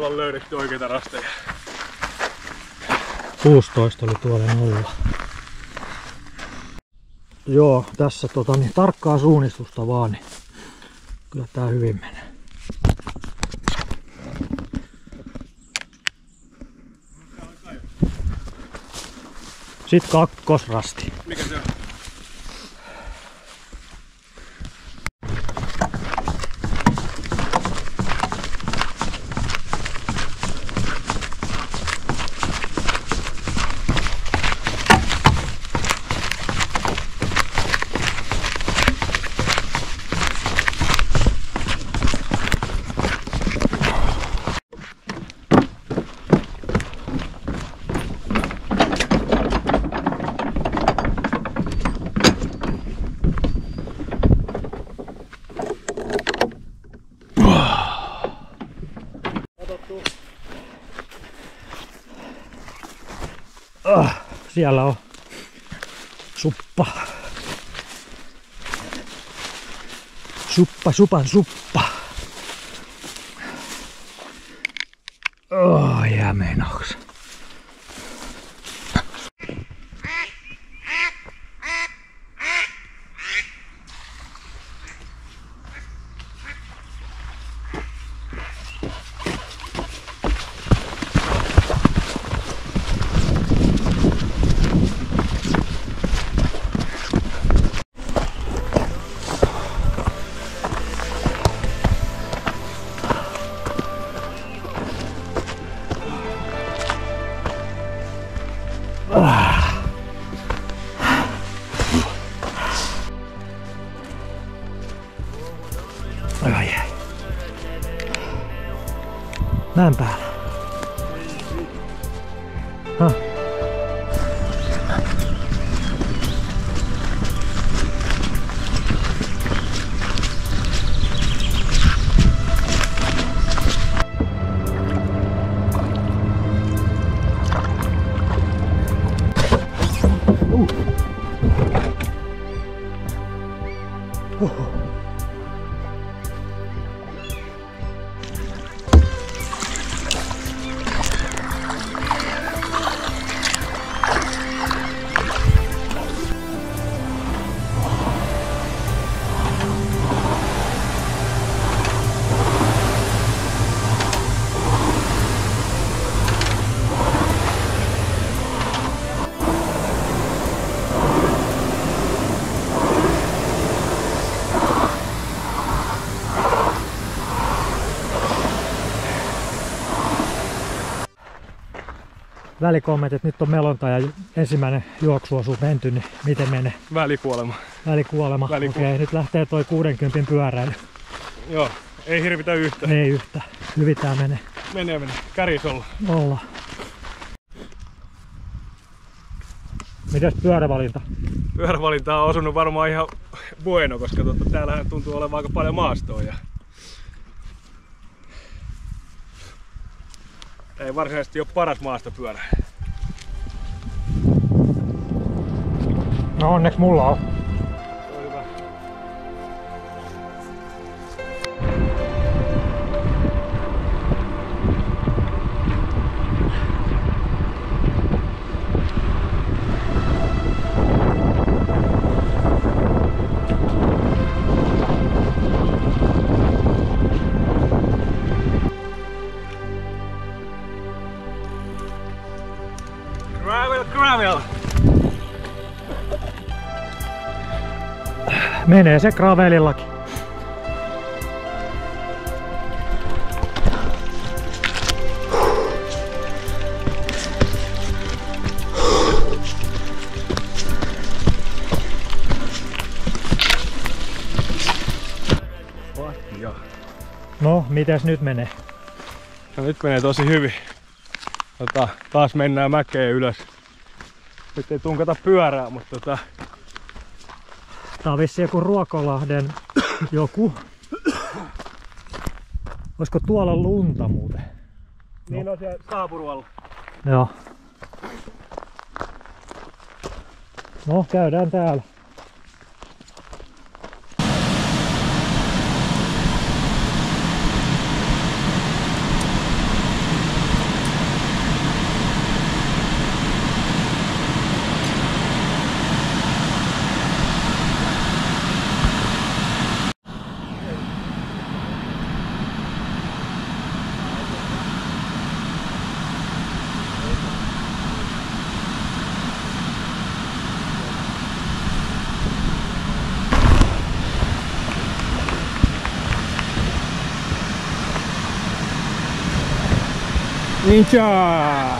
ollaan löydetty oikeita rasteja. 16 oli tuolla 0. Joo, tässä tarkkaa suunnistusta vaan, niin kyllä tää hyvin menee. Sitten kakkosrasti. Mikä se on? Siellä on suppa. Supan suppa. Jää menoksi. Mäen päällä. Välikommentit, nyt on melonta ja ensimmäinen juoksuosuus menty, niin miten menee? Välikuolema. Välikuolema. Okei, nyt lähtee toi 60 pyöräily. Joo, ei hirvitä yhtä. Ei yhtä. Hyvin tää menee. Menee. Kärjis ollaan. Mites pyörävalinta? Pyörävalinta on osunut varmaan ihan bueno, koska täällähän tuntuu olevan aika paljon maastoa. Ja ei varsinaisesti ole paras maastopyörä. No onneksi mulla on. Hyvä. Gravel! Menee se gravelillakin. No, mites nyt menee? No, nyt menee tosi hyvin. Taas mennään mäkeen ylös. Nyt ei tunkata pyörää, mutta tää on vissiin joku Ruokolahden joku. Olisiko tuolla lunta muuten? Niin on siellä Saapurualla. Joo. No, käydään täällä. Ninja!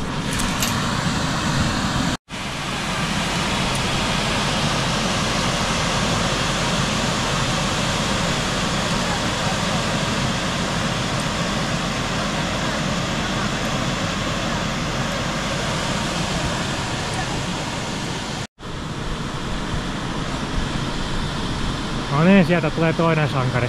No niin, sieltä tulee toinen sankari.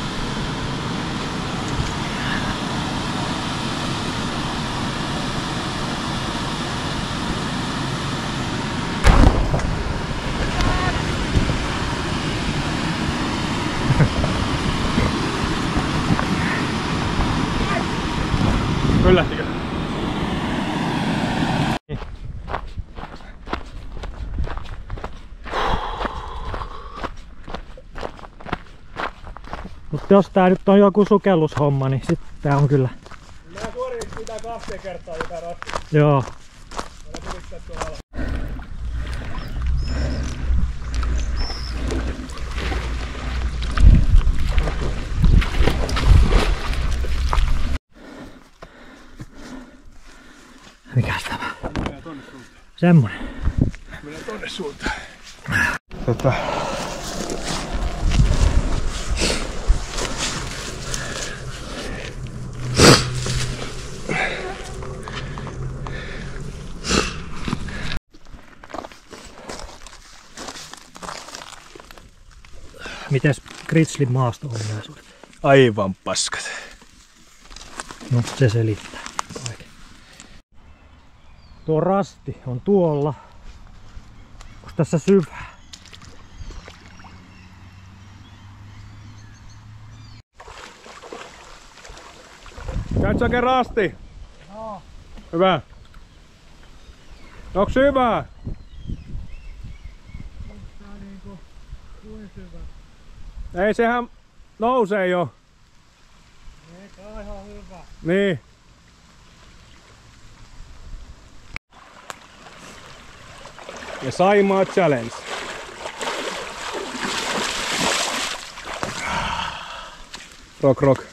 Yllättikö? Mutta jos tää nyt on joku sukellushomma, niin sit tää on kyllä. Mä suoritin pitää 2 kertaa jotain rastia. Joo. Mikäs tämä? Mennään tonne suuntaan. Semmonen. Mennään tonne suuntaan. Mites Grizzlyn maasto-ominaisuudet? Aivan paskat. No se selittää kaiken. Tuo rasti on tuolla. Onko tässä syvää? Käytkö oikein rasti? Joo. Hyvä. Onks hyvä? Ei sehän nousee jo. Eikä ole ihan hyvä. Niin. Ja Saimaa Challenge. Rock rock.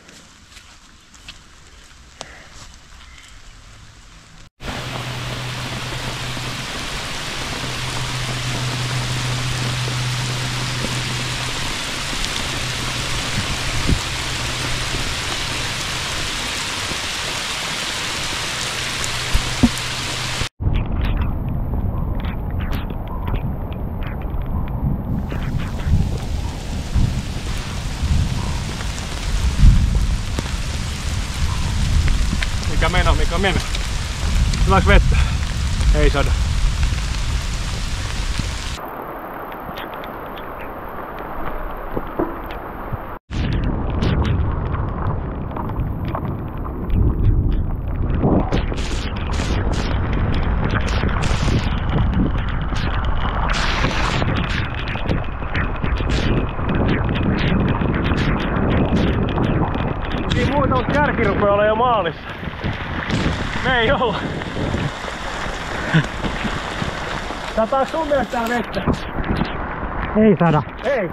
Mikä meno? Tuleeko vettä? Ei saada. Niin muuta, mutta kärki rupeaa olemaan jo maalissa. Me ei olla. Sataako sun mielestä tää vettä? Ei sada. Ei.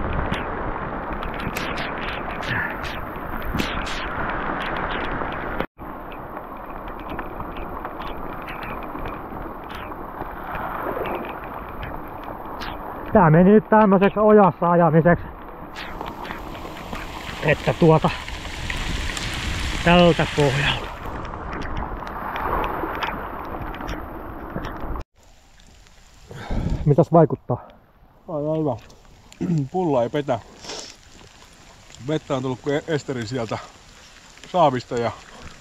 Tää meni nyt tämmöiseksi ojassa ajamiseksi. Että tältä pohjalta. Mitäs vaikuttaa? Aivan hyvä. Pulla ei petä. Vettä on tullut kuin esteri sieltä saavista ja...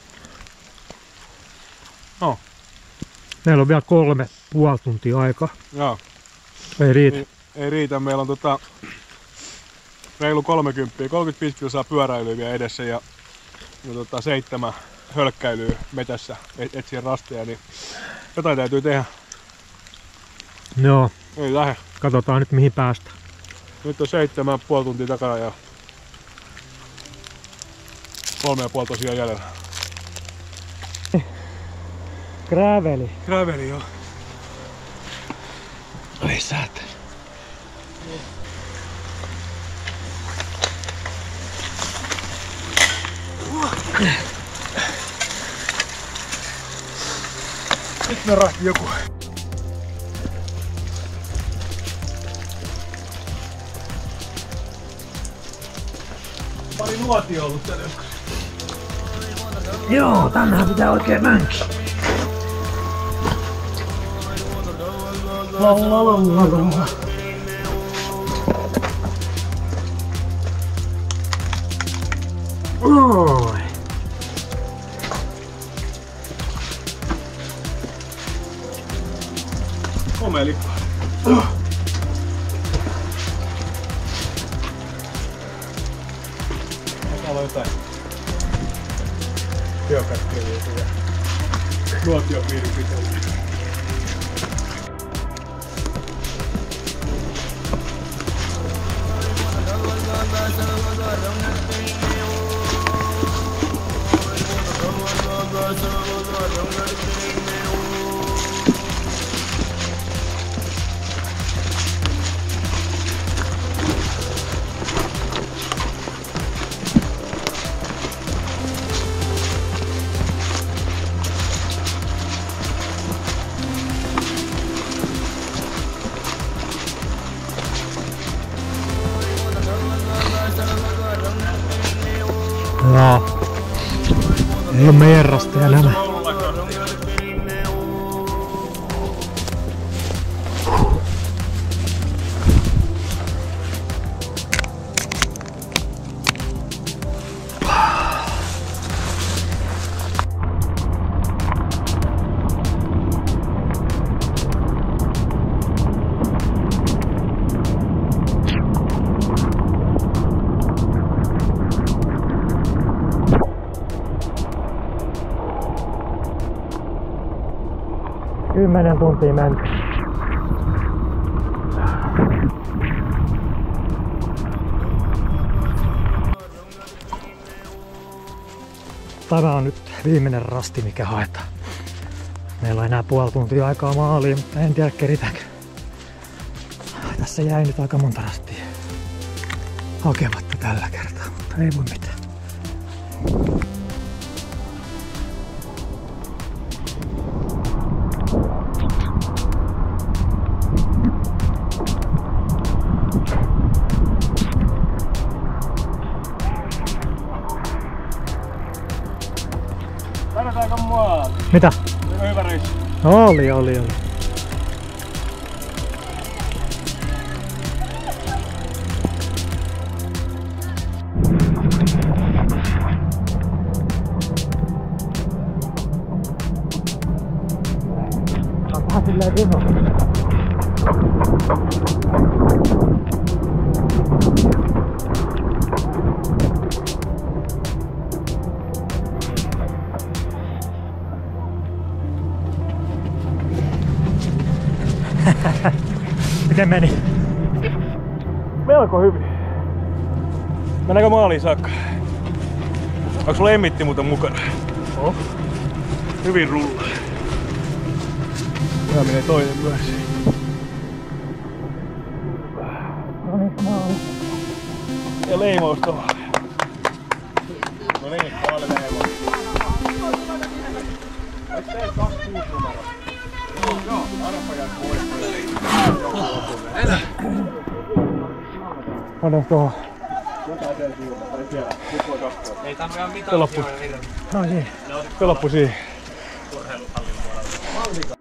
No. Meillä on vielä 3,5 tuntia aikaa. Joo. Ei riitä. Ei riitä. Meillä on reilu 35 kilsaa pyöräilyä vielä edessä ja 7 hölkkäilyä metässä etsien rasteja, niin jotain täytyy tehdä. Joo. Ei lähde. Katsotaan nyt mihin päästään. Nyt on 7,5 tuntia takana ja 3,5 tosiaan jäljellä. Graveli. Graveli, joo. Ai saatana. Nyt me rahti joku. Pari nuotio ollut täällä joskus. Joo, tännehän pitää oikein mänkiä. Oi. Komea lippa. Täällä on jotain geocache-kirjoja ja nuotiopiiripiteitä. Joo. Ei oo meidän rasteja nämä. Kymmenen tuntia menty. Tämä on nyt viimeinen rasti, mikä haetaan. Meillä on enää puoli tuntia aikaa maaliin, mutta en tiedä keritäänkö. Tässä jäi nyt aika monta rastia hakematta tällä kertaa, mutta ei voi mitään. Kannataanko mua? Mitä? Hyvä reissu. Oli. Onkohan silleen viho? Miten meni? Melko hyvin. Mennäänkö maaliin saakka? Onko sulla emmitti muuten mukana? Oh. Hyvin rullaa. Tää menee toinen myös. No niin, maali. Ja leimaus tuohon. No niin, tuolle leimaus. Eikö teet 26 numero? Joo, arpa jää Annas tuohon. Ei tää ihan mitään. Se loppui. No niin. Se loppui siihen.